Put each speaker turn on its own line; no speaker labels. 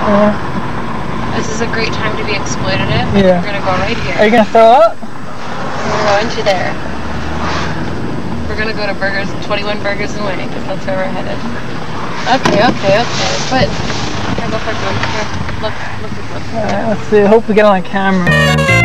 This is a great time to be exploitative.
Yeah.
We're gonna go right here.
Are you gonna throw up?
We're gonna go into there. We're gonna go to Burgers, 21 Burgers and Wings. That's where we're headed. Okay. But here, go for it. Look.
Alright, let's see. I hope we get on camera.